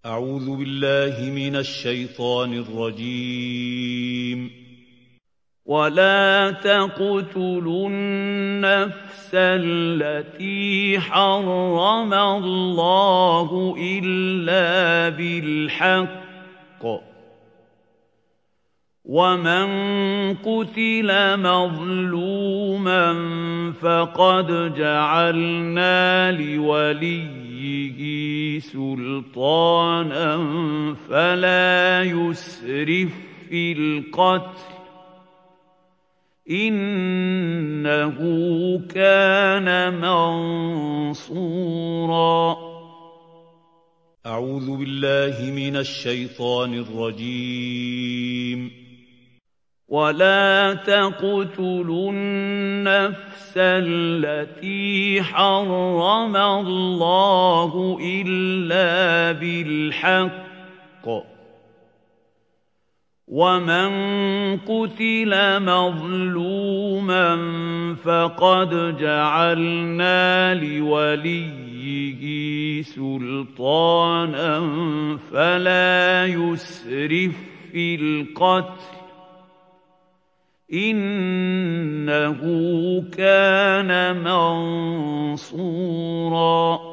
أعوذ بالله من الشيطان الرجيم. ولا تقتلوا النفس التي حرم الله إلا بالحق ومن قتل مظلوما فقد جعلنا لوليه سلطانا فلا يسرف في القتل إنه كان منصورا. أعوذ بالله من الشيطان الرجيم. ولا تقتلوا النفس التي حرم الله إلا بالحق ومن قتل مظلوما فقد جعلنا لوليه سلطانا فلا يسرف في القتل إنه كان منصورا.